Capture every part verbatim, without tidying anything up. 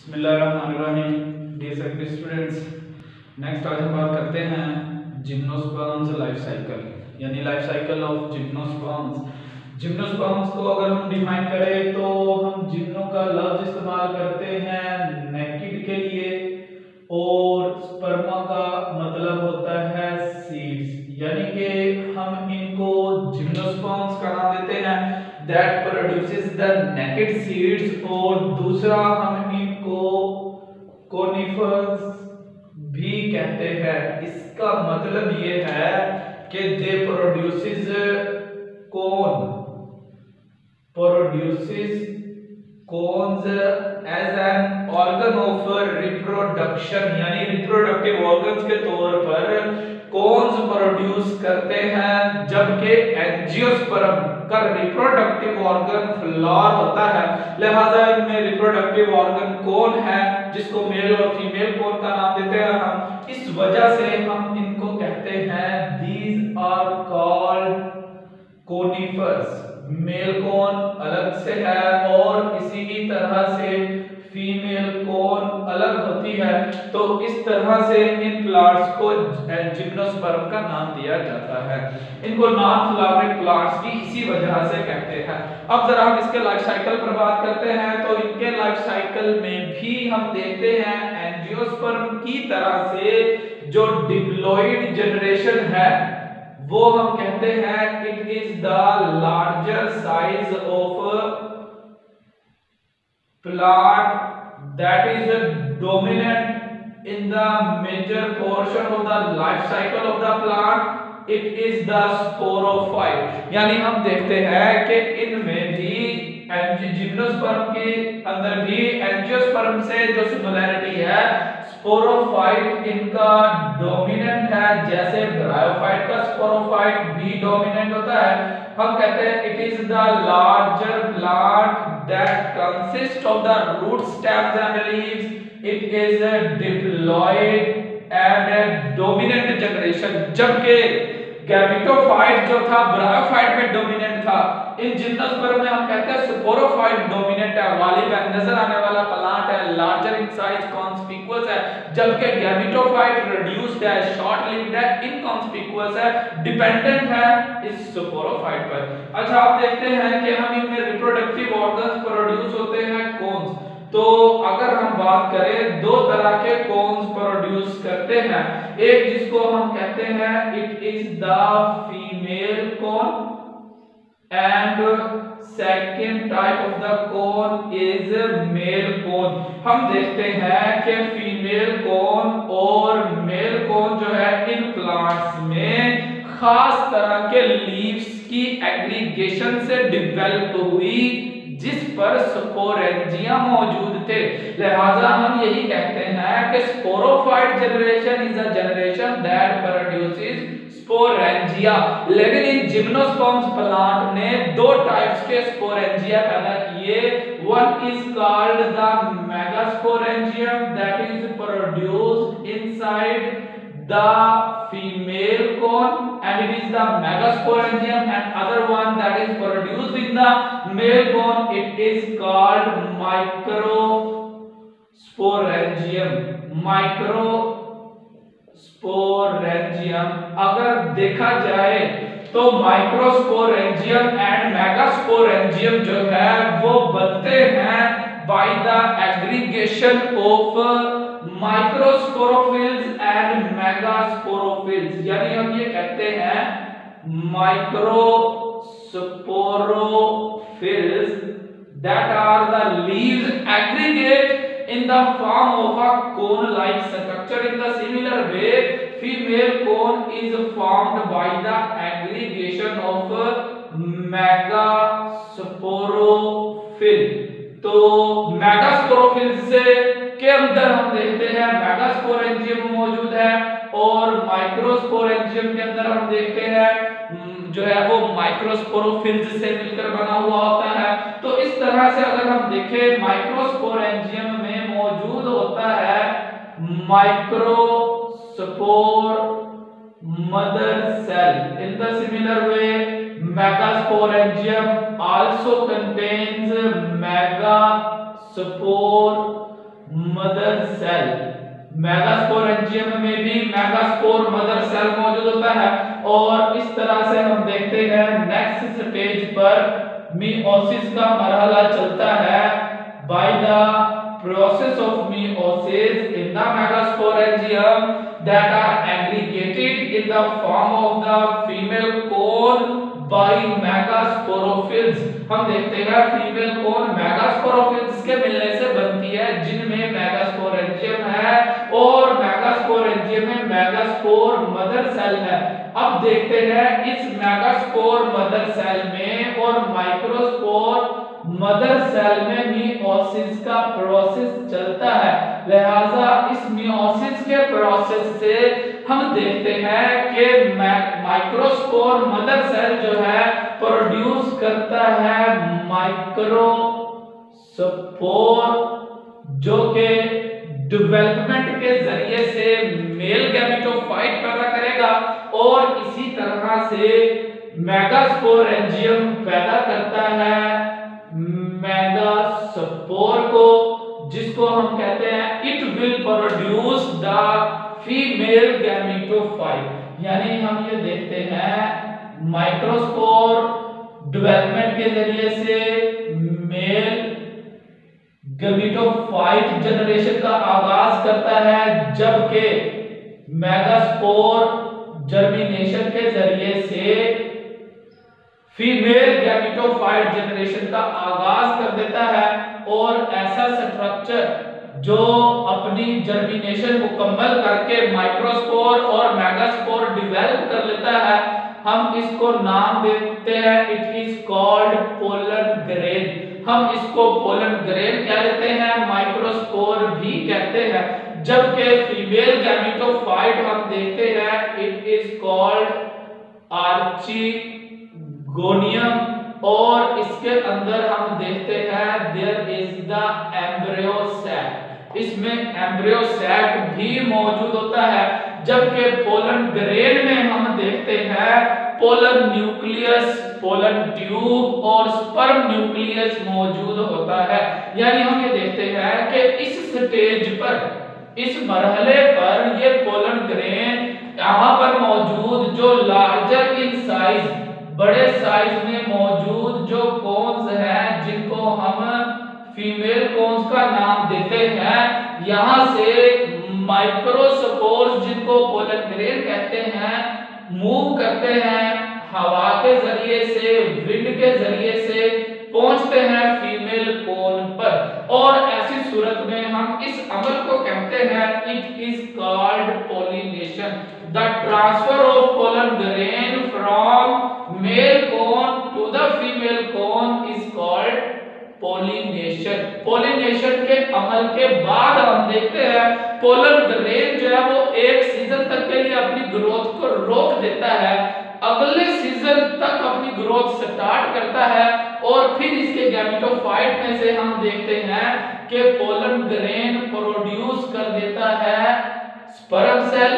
बिस्मिल्लाहिर्रहमानिर्रहीम। Dear secondary students, next आज हम बात करते हैं जिम्नोस्पर्म्स लाइफ साइकिल, यानी life cycle of gymnosperms. Gymnosperms को अगर हम डिफाइन करें तो हम जिम्नो का लफ्ज इस्तेमाल करते हैं नेकेड के लिए, और स्पर्मा का मतलब होता है सीड्स, यानी कि हम इनको जिम्नोस्पर्म्स का नाम देते हैं that produces the naked seeds, और दूसरा हम इनको कोनिफर्स भी कहते हैं। इसका मतलब ये है कि they produces cone produces cones as an organ of reproduction, यानी रिप्रोडक्टिव ऑर्गन्स के तौर पर कोन्स प्रोड्यूस करते हैं, जबकि एंजियोस्पर्म का रिप्रोडक्टिव ऑर्गन फ्लावर होता है। लिहाजा इनमें रिप्रोडक्टिव ऑर्गन कोन है, जिसको मेल और फीमेल कोन का नाम देते हैं हम। इस वजह से हम इनको कहते हैं these are called conifers. Male cone अलग से है और इसी की तरह से फीमेल कोन अलग होती है, तो इस तरह से इन प्लांट्स को जिम्नोस्पर्म का नाम दिया जाता है। इनको नॉन फ्लावरिंग प्लांट्स भी इसी वजह से कहते हैं। अब जरा हम इसके लाइफ साइकिल पर बात करते हैं, तो इनके लाइफ साइकिल में भी हम देखते हैं एंजियोस्पर्म की तरह से जो डिप्लॉइड जनरेशन है वो हम कहते हैं it is the larger size of plant that is dominant in the major portion of the life cycle of the plant. It is the sporophyte, यानी हम देखते हैं कि इनमें भी जिम्नोस्पर्म के अंदर भी एंजियोस्पर्म से जो सिमिलरिटी है, स्पोरोफाइट इनका डोमिनेंट है, जैसे ब्रायोफाइट का स्पोरोफाइट भी डोमिनेंट होता है। हम कहते हैं it is the larger plant that consists of the root stems and leaves. It is a diploid and a dominant generation, जबकि गैमेटोफाइट जो था ब्रायोफाइट में डोमिनेंट था। इन जिम्नोस्पर्म में हम कहते हैं स्पोरोफाइट डोमिनेंट है, गालिब है, नजर आने वाला प्लांट है, लार्जर इन साइज, कॉन्स्पिकुअस है, जबकि गैमेटोफाइट रिड्यूस्ड है, शॉर्ट लिव्ड है, इनकॉन्स्पिकुअस है, डिपेंडेंट है इस स्पोरोफाइट पर। अच्छा, आप देखते हैं कि हम इनमें रिप्रोडक्टिव ऑर्गन्स प्रोड्यूस होते हैं कोन्स। तो अगर हम बात करें, दो तरह के कोन्स प्रोड्यूस करते हैं। एक जिसको हम कहते हैं it is the female cone, and second type of the cone is male cone. हम देखते हैं कि फीमेल कोन और मेल कोन जो है इन प्लांट्स में खास तरह के लीव्स की एग्रीगेशन से डेवलप हुई, जिस पर स्पोरेंजिया मौजूद थे। लिहाजा हम यही कहते हैं कि sporophyte generation is a generation that produces sporangia. लेकिन इन जिम्नोस्पर्म्स प्लांट ने दो टाइप्स के स्पोरेंजिया पैदा किए। One is called the megasporangium that is produced inside the female cone, and it is the megasporangium, and other one that is produced in the male cone, it is called microsporangium. microsporangium अगर देखा जाए तो microsporangium and megasporangium जो है वो बनते हैं by the aggregation of microsporophylls and megasporophylls, यानी हम ये कहते हैं microsporophylls that are the leaves aggregate in the form of a cone like structure. In the similar way, female cone is formed by the aggregation of megasporophyll. तो मेगास्पोरोफिल्स से के अंदर हम देखते हैं मेगास्पोरेंजियम मौजूद है, और माइक्रोस्पोरेंजियम के अंदर हम देखते हैं जो है वो माइक्रोस्पोरोफिल्स से मिलकर बना हुआ होता है। तो इस तरह से अगर हम देखें, माइक्रोस्पोरेंजियम में मौजूद होता है microspore mother cell. In the similar way megasporangium also contains megaspore mother cell. Megasporangium में भी मेगास्पोर मदर सेल मौजूद होता है। और इस तरह से हम देखते हैं नेक्स्ट स्टेज पर मियोसिस का मरहला चलता है। By the process of meiosis in the megasporangium that are aggregated in the form of the female cone by megasporophylls। हम देखते हैं फीमेल कोन मेगास्पोरोफिल्स के मिलने से बनती है, जिनमें मेगास्पोरेंजियम है और मेगास्पोरेंजियम में मेगास्पोर मदर सेल है। अब देखते हैं इस मेगास्पोर मदर सेल में और माइक्रोस्पोर मदर सेल में मियोसिस का प्रोसेस चलता है। लिहाजा इस मियोसिस के प्रोसेस से हम देखते हैं कि माइक्रोस्पोर मदर सेल जो है प्रोड्यूस करता है माइक्रोस्पोर, जो के डेवलपमेंट के जरिए से मेल गैमेटोफाइट पैदा करेगा और इसी तरह से मेगास्पोरेंजियम पैदा करता है मेगास्पोर को, जिसको हम कहते हैं it will produce the female gametophyte. यानी हम ये देखते हैं माइक्रोस्पोर डेवलपमेंट के जरिए से मेल गैमेटोफाइट जनरेशन का आगाज करता है, जबकि मेगास्पोर जर्मिनेशन के जरिए से फीमेल गैमेटोफाइट जनरेशन का आगाज कर देता है। और ऐसा स्ट्रक्चर जो अपनी जर्मिनेशन मुकम्मल करके माइक्रोस्पोर और मेगास्पोर डेवलप कर लेता है, हम इसको नाम देते हैं it is called pollen grain. हम इसको पोलन ग्रेन कह देते हैं, माइक्रोस्पोर भी कहते हैं। जबकि फीमेल गैमेटोफाइट हम देखते हैं it is called archegonium. और इसके अंदर हम देखते हैं there is the embryo sac. इसमें एम्ब्रियो सैक भी मौजूद होता है। जबकि पोलन ग्रेन में हम देखते हैं पोलन न्यूक्लियस, पोलन ट्यूब और स्पर्म न्यूक्लियस मौजूद होता है। यानी हम ये देखते हैं कि इस स्टेज पर, इस मरहले पर ये पोलन ग्रेन यहाँ पर मौजूद जो लार्जर इन साइज, बड़े साइज में मौजूद जो कोन्स हैं, जिनको हम फीमेल कोन्स का नाम देते हैं, यहां से माइक्रोस्पोर्स जिनको पोलन ग्रेन कहते हैं मूव करते हैं हवा के जरिए से, विंड के जरिए से पहुंचते हैं फीमेल कोन पर। और ऐसी सूरत में हम इस अमल को कहते हैं it is called pollination. The transfer of pollen grain from male cone to the female cone is called pollination. Pollination के अमल के बाद हम देखते हैं पोलन ग्रेन जो है वो एक सीजन तक के लिए अपनी ग्रोथ को रोक देता है, अगले सीजन तक अपनी ग्रोथ स्टार्ट करता है और फिर इसके गैमेटोफाइट में से हम देखते हैं कि पोलन ग्रेन प्रोड्यूस कर देता है स्पर्म सेल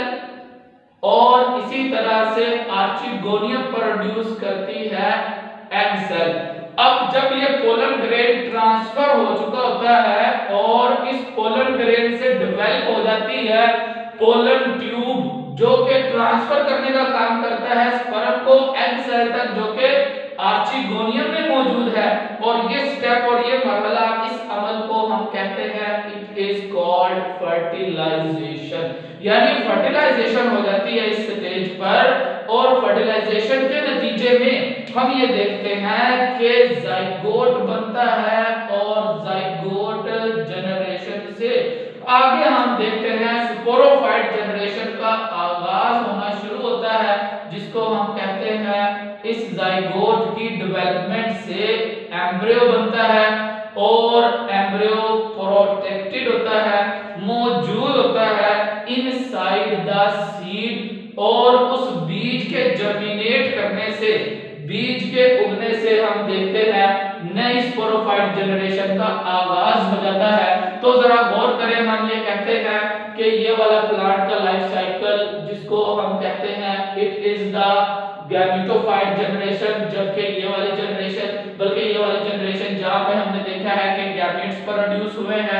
और इसी तरह से आर्चिगोनियम प्रोड्यूस करती है एग सेल। अब जब ये पोलन ग्रेन ट्रांसफर हो चुका होता है और इस पोलन ग्रेन से डेवलप हो जाती है पोलन ट्यूब, जो कि ट्रांसफर करने का काम करता है स्पर्म को एग सेल तक, जो कि आर्चिगोनियम में मौजूद है। और ये स्टेप और ये मरहला, इस अमल को हम कहते हैं इट इज कॉल्ड फर्टिलाइजेशन। यानी फर्टिलाइजेशन हो जाती है इस स्टेज पर। और फर्टिलाइजेशन के नतीजे में हम ये देखते हैं कि जाइगोट बनता है और जाइगोट जनरेशन से आगे हम देखते हैं स्पोरोफाइट जनरेशन का आगाज होना शुरू होता है, जिसको हम कहते हैं इस जाइगोट की डेवलपमेंट से एम्ब्रियो बनता है और एम्ब्रियो प्रोटेक्टेड होता है, मौजूद होता है इनसाइड द सीड। और उस बीज के जर्मिनेट करने से, बीज के उगने से हम देखते हैं नई स्पोरोफाइट जनरेशन का आगाज हो जाता है। तो जरा गौर करें, हम ये कहते हैं कि ये वाला प्लांट का लाइफ साइकिल जिसको हम कहते हैं it is the gametophyte generation, जबकि ये वाली जनरेशन, बल्कि ये वाली जनरेशन जहां पे हमने देखा है कि गैमेट्स प्रोड्यूस हुए हैं,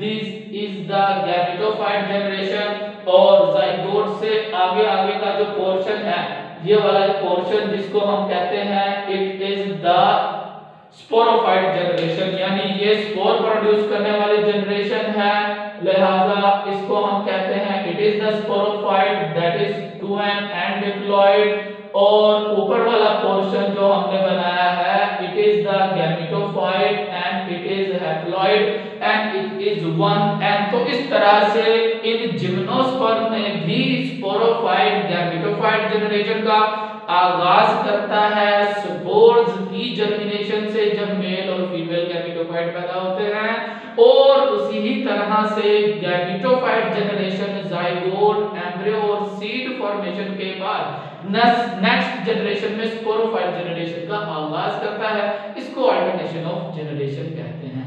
this is the gametophyte generation. और जाइगोट से आगे आगे का जो पोर्शन है, ये वाला पोर्शन जिसको हम कहते हैं it is the sporophyte generation, यानी ये स्पोर प्रोड्यूस करने वाली जनरेशन है, लिहाजा इसको हम कहते हैं it is the sporophyte that is two n and diploid. और ऊपर वाला पोर्शन जो हमने बनाया है it is the gametophyte and it is haploid and it is one n. तो इस तरह से इन जिम्नोस्पर्म में भी स्पोरोफाइट गैमेटोफाइट जनरेशन का आगाज करता है स्पोर्स की जर्मिनेशन से, जब मेल और फीमेल गैमेटोफाइट पैदा होते हैं। और उसी ही तरह से गैमेटोफाइट जनरेशन जाइगोट, एम्ब्रियो और सीड फॉर्मेशन के बाद नेक्स्ट जनरेशन में स्पोरोफाइट जनरेशन का आगाज करता है। इसको अल्टरनेशन ऑफ जनरेशन कहते हैं।